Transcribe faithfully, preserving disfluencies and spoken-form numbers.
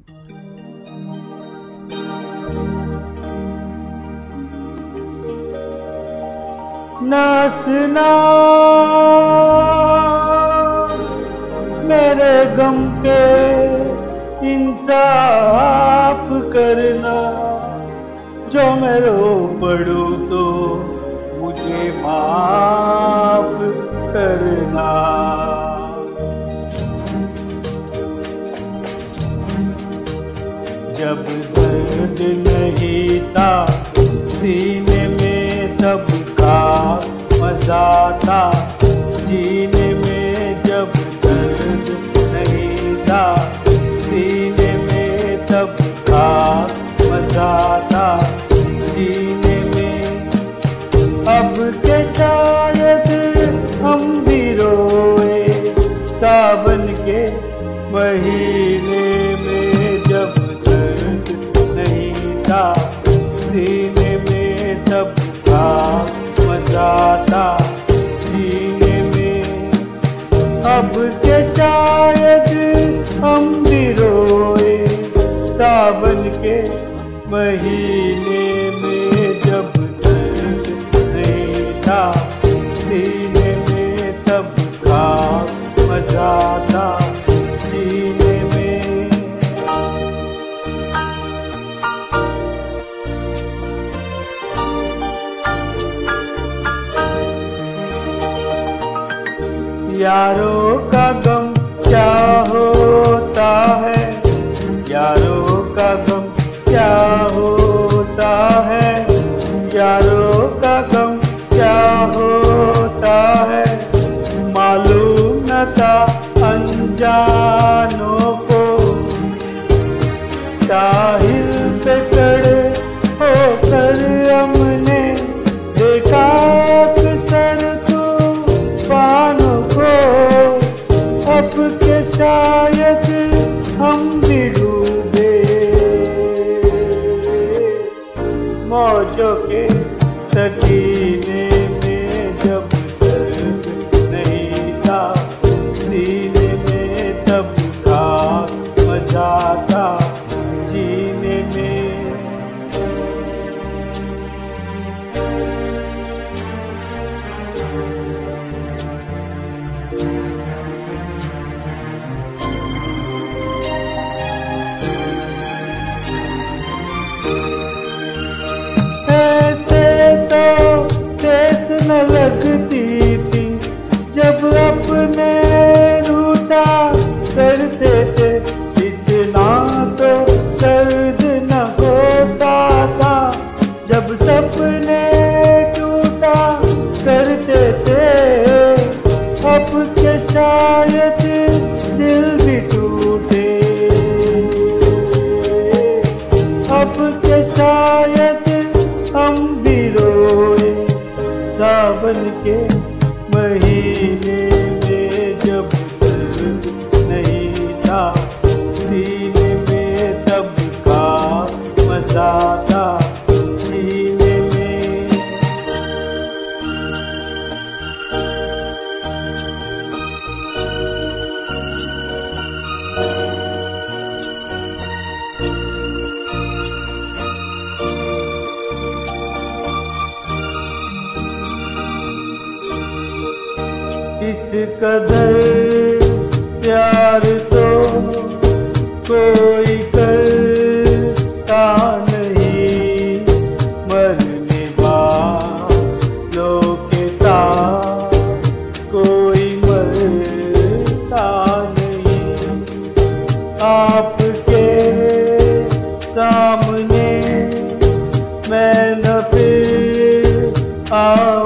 नासना मेरे गम पे इंसाफ करना, जो मैं रो पड़ूं तो मुझे माफ करना। जब दर्द नहीं था सीने में तब का मजा था जीने में, जब दर्द नहीं था सीने में तब का मजा था जीने में। अब के शायद हम भी रोए सावन के महीने में, जब दर्द नहीं था सीने में तब का मजा था जीने में। अब के शायद हम भी रोए सावन के महीने में, जब दर्द नहीं था सीने में तब का मजा था जीने में। यारों का गम क्या होता है, यारों का गम क्या होता है, यारों का गम क्या होता है। मालूम न था अनजानों को, साहिल पे खड़े होकर हमने देखा अक्सर तूफानों को। अब के शायद हम भी डूबे मौजों के सकीने में, जब दर्द नहीं था सीने में तब का मजा था जीने में। न लगती थी जब अपने रूठा करते थे, इतना तो दर्द न होता था जब सपने टूटा करते थे। अब के शायद दिल भी टूटे, अब के शायद हम भी रोए सावन के महीने में, जब दर्द नहीं था सीने में तब का मजा था जीने में। इस कदर प्यार तो कोई करता नहीं, मरने वालों के साथ कोई मरता नहीं। आपके सामने मैं न फिर आ